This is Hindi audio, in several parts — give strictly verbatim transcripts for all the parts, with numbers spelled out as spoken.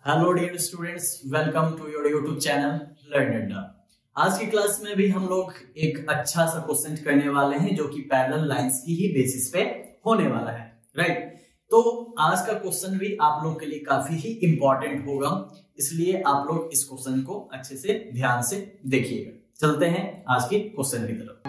Hello dear students, welcome to your YouTube channel learn Adda. आज की क्लास में भी हम लोग एक अच्छा सा क्वेश्चन करने वाले हैं जो कि पैरेलल लाइंस की ही बेसिस पे होने वाला है, राइट। तो आज का क्वेश्चन भी आप लोग के लिए काफी ही इंपॉर्टेंट होगा, इसलिए आप लोग इस क्वेश्चन को अच्छे से ध्यान से देखिएगा। चलते हैं आज के क्वेश्चन की तरफ।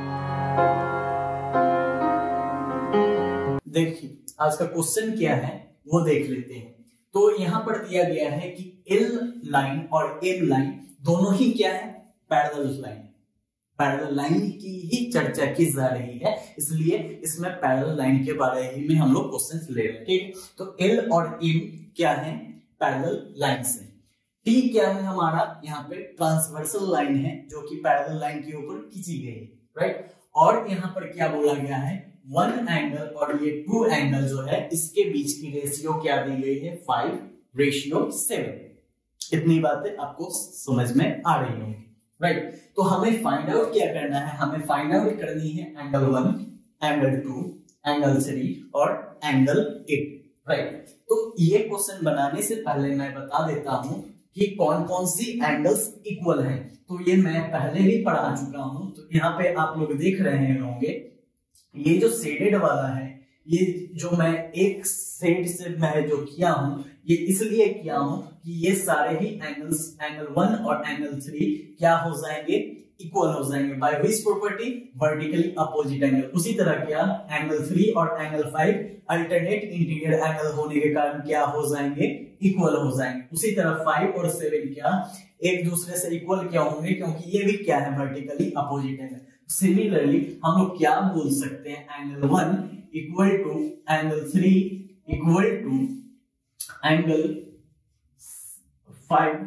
देखिए आज का क्वेश्चन क्या है वो देख लेते हैं। तो यहां पर दिया गया है कि एल लाइन और एम लाइन दोनों ही क्या है, पैरेलल लाइन। पैरेलल लाइन की ही चर्चा की जा रही है, इसलिए इसमें पैरेलल लाइन के बारे ही में हम लोग क्वेश्चंस ले रहे हैं, ठीक। तो एल और एम क्या है, पैरेलल लाइन से। टी क्या है हमारा, यहाँ पे ट्रांसवर्सल लाइन है जो कि पैरेलल लाइन के ऊपर खींची गई है, राइट। और यहाँ पर क्या बोला गया है, वन एंगल और ये टू एंगल जो है इसके बीच की रेशियो क्या दी गई है, फाइव रेशियो सेवन। इतनी बातें आपको समझ में आ रही होंगी, राइट। तो हमें फाइंड आउट क्या करना है, हमें फाइंड आउट करनी है angle one, angle two, angle three और एंगल एट, राइट। तो ये क्वेश्चन बनाने से पहले मैं बता देता हूं कि कौन कौन सी एंगल्स इक्वल हैं। तो ये मैं पहले भी पढ़ा चुका हूं। तो यहाँ पे आप लोग देख रहे होंगे ये जो शेडेड वाला है, ये जो मैं एक शेड से मैं जो किया हूं, ये इसलिए किया हूं कि ये सारे ही एंगल्स, एंगल वन और एंगल थ्री क्या हो जाएंगे, इक्वल हो जाएंगे। By which property, vertically opposite angle. उसी तरह क्या एंगल थ्री और angle five alternate interior angle होने के कारण क्या हो जाएंगे, इक्वल हो जाएंगे। उसी तरह फाइव और सेवन क्या एक दूसरे से इक्वल क्या होंगे, क्योंकि ये भी क्या है, वर्टिकली अपोजिट एंगल। सिमिलरली हम लोग क्या बोल सकते हैं, angle one equal to angle three equal to angle five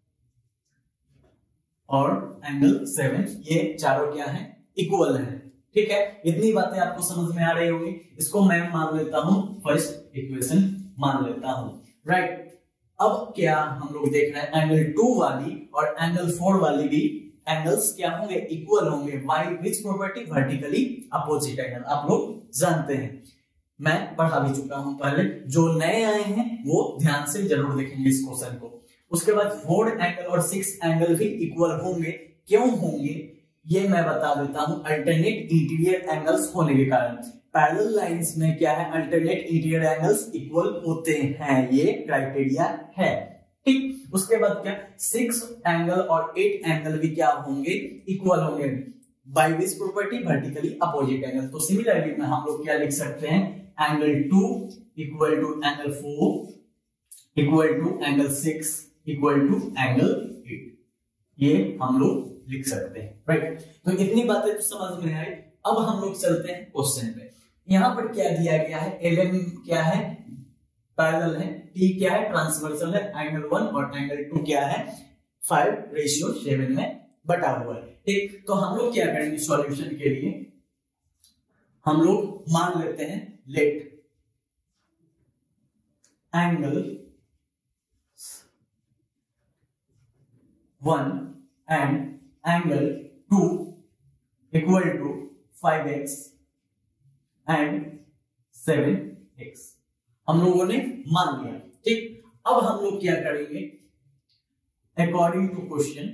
और एंगल सेवन, ये चारों क्या है, इक्वल है, ठीक है। इतनी बातें आपको समझ में आ रही होगी। इसको मैं मान लेता हूं फर्स्ट इक्वेशन मान लेता हूं, राइट। अब क्या हम लोग देख रहे हैं, एंगल टू वाली और एंगल फोर वाली भी एंगल्स क्या होंगे, इक्वल होंगे। By which property, vertically opposite angle. आप लोग जानते हैं, मैं पढ़ा भी चुका हूं पहले। जो नए आए हैं वो ध्यान से जरूर देखेंगे इस क्वेश्चन को। उसके बाद फोर्थ एंगल और सिक्स एंगल भी इक्वल होंगे। क्यों होंगे ये मैं बता देता हूं, अल्टरनेट इंटीरियर एंगल्स होने के कारण। पैरेलल लाइंस में क्या है, अल्टरनेट इंटीरियर एंगल्स इक्वल होते हैं, ये क्राइटेरिया है, ठीक। उसके बाद क्या, सिक्स एंगल और एट एंगल भी क्या होंगे, इक्वल होंगे। By which property, vertically opposite angle. तो सिमिलरली में हम लोग क्या लिख सकते हैं, angle two equal to angle four equal to angle six equal to angle eight, ये हम लोग लिख सकते हैं, राइट। तो इतनी बातें तो समझ में आई। अब हम लोग चलते हैं क्वेश्चन पे। यहां पर क्या दिया गया है, एलएम क्या है, पैरेलल है, टी क्या है, ट्रांसवर्सल है, एंगल वन और एंगल टू क्या है, फाइव रेशियो सेवन में बटा हुआ है, ठीक। तो हम लोग क्या करेंगे सॉल्यूशन के लिए, हम लोग मान लेते हैं let angle one and angle two equal to five x and seven x. हम लोगों ने मान लिया, ठीक। अब हम लोग क्या करेंगे, according to question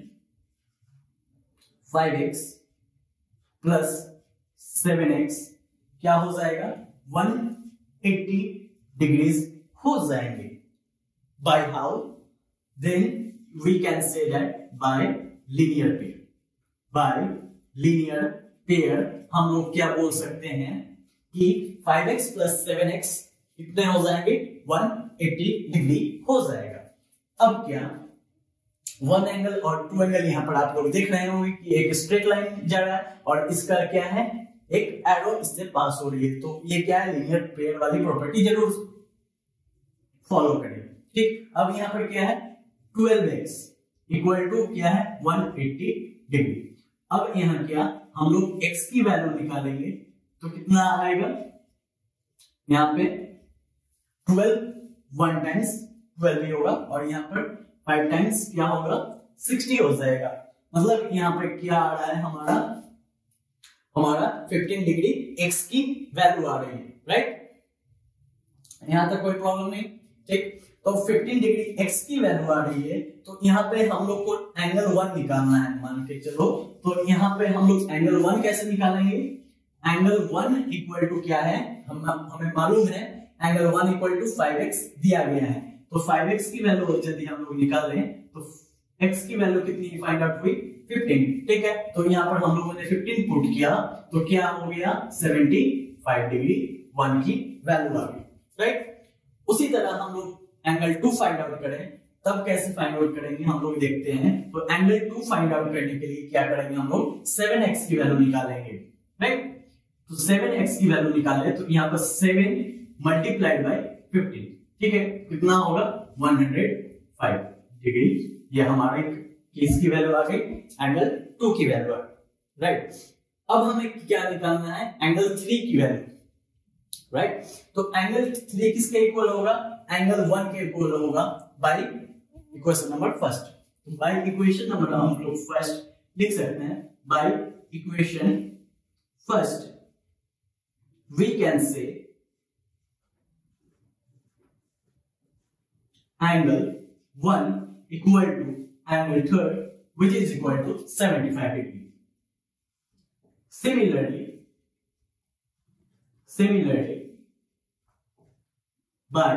five x plus seven x क्या हो जाएगा, वन एट्टी डिग्रीज हो जाएंगे। By how, then we can say that by linear pair. By linear pair हम लोग क्या बोल सकते हैं कि five x plus seven x कितने हो जाएंगे, वन एट्टी डिग्री हो जाएगा। अब क्या, वन एंगल और टू एंगल यहां पर आप लोग देख रहे होंगे कि एक स्ट्रेट लाइन जा रहा है और इसका क्या है, एक एरो इससे पास हो रही है। तो ये क्या है, लीनियर पेयर वाली प्रॉपर्टी जरूर फॉलो करें, ठीक। अब यहां पर क्या है, ट्वेल्व एक्स इक्वल टू क्या है, वन एट्टी डिग्री। अब यहां क्या, हम लोग x की वैल्यू निकालेंगे तो कितना आएगा, यहां पे ट्वेल्व वन टाइम्स ट्वेल्व ही होगा और यहाँ पर फाइव टाइम्स क्या होगा, सिक्सटी हो जाएगा। मतलब यहाँ पे क्या आ रहा है हमारा, हमारा फिफ्टीन डिग्री x की वैल्यू आ रही है, राइट। यहां तक कोई प्रॉब्लम नहीं, ठीक। तो फिफ्टीन डिग्री एक्स की वैल्यू आ रही है, तो यहाँ पे हम लोग को एंगल वन निकालना है मान के चलो। तो यहाँ पे हम लोग एंगल वन कैसे निकालेंगे? एंगल वन इक्वल टू क्या है, हम हमें मालूम है angle one equal to five x दिया गया है। तो फाइव एक्स की वैल्यू यदि हम लोग निकाल लें तो x की वैल्यू कितनी फाइंड आउट हुई? फिफ्टीन। ठीक है, तो यहाँ पर हम लोगों ने फिफ्टीन पुट किया तो क्या हो गया? सेवेंटी फाइव डिग्री वन की वैल्यू आ गई, राइट। उसी तरह हम लोग एंगल टू फाइंड आउट करें, तब कैसे फाइंड आउट करेंगे हम लोग देखते हैं। तो एंगल टू फाइंड आउट करने के लिए क्या करेंगे हम लोग? सेवन एक्स की वैल्यू निकालेंगे, राइट। तो सेवन एक्स की वैल्यू निकाले तो यहाँ पर सेवन मल्टीप्लाइड बाय फिफ्टीन, ठीक है, कितना होगा? One hundred five degree. ये हमारे किसकी वैल्यू आ गई? एंगल टू की वैल्यू आ गई, राइट। अब हमें क्या निकालना है? एंगल थ्री की वैल्यू, राइट। तो एंगल थ्री किसके इक्वल होगा? एंगल वन के इक्वल होगा by equation number first. By equation number हम लोग फर्स्ट लिख सकते हैं, by equation first we can say angle one equal to angle third which is equal to seventy-five degree. Similarly, similarly, by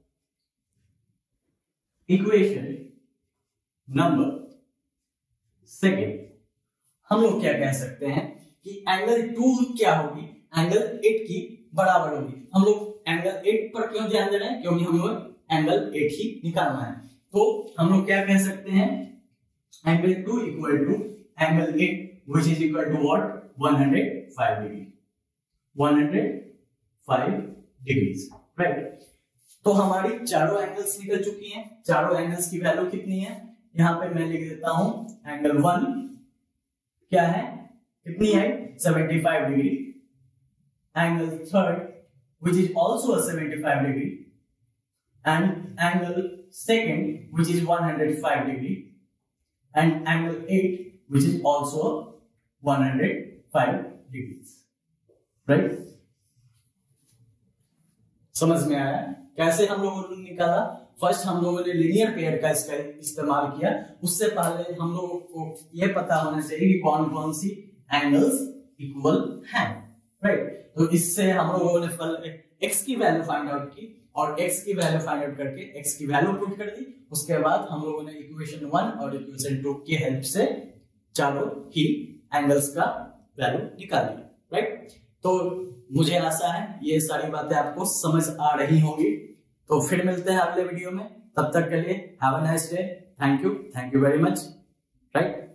equation number second, हम लोग क्या कह सकते हैं कि एंगल टू क्या होगी? एंगल एट की बराबर होगी। हम लोग एंगल एट पर क्यों ध्यान दे रहे हैं? क्योंकि हम लोग एंगल एट ही निकालना है। तो हम लोग क्या कह सकते हैं? Angle two equal to angle eight which is equal to what? one hundred five degree, one hundred five degrees, right। तो हमारी चारों एंगल्स निकल चुकी हैं। चारों एंगल्स की वैल्यू कितनी है? यहाँ पे मैं लिख देता हूं, एंगल वन क्या है, कितनी है? seventy-five डिग्री। Angle third which is also a seventy-five degree, and angle second which is one hundred five degree, and angle eight which is also one hundred five degrees, right। समझ में आया कैसे हम लोगों ने निकाला? फर्स्ट हम लोगों ने लीनियर पेयर का इसका इस्तेमाल किया। उससे पहले हम लोगों को यह पता होना चाहिए कि कौन कौन सी एंगल्स इक्वल हैं, राइट। तो इससे हम लोगों ने एक्स की वैल्यू फाइंड आउट की और x की वैल्यू फाइंड आउट करके x की वैल्यू पुट कर दी। उसके बाद हम लोगों ने इक्वेशन वन और इक्वेशन टू की हेल्प से चारों ही एंगल्स का वैल्यू निकाली, राइट। तो मुझे आशा है ये सारी बातें आपको समझ आ रही होंगी। तो फिर मिलते हैं अगले वीडियो में, तब तक के लिए have a nice day. Thank you, thank you very much, right.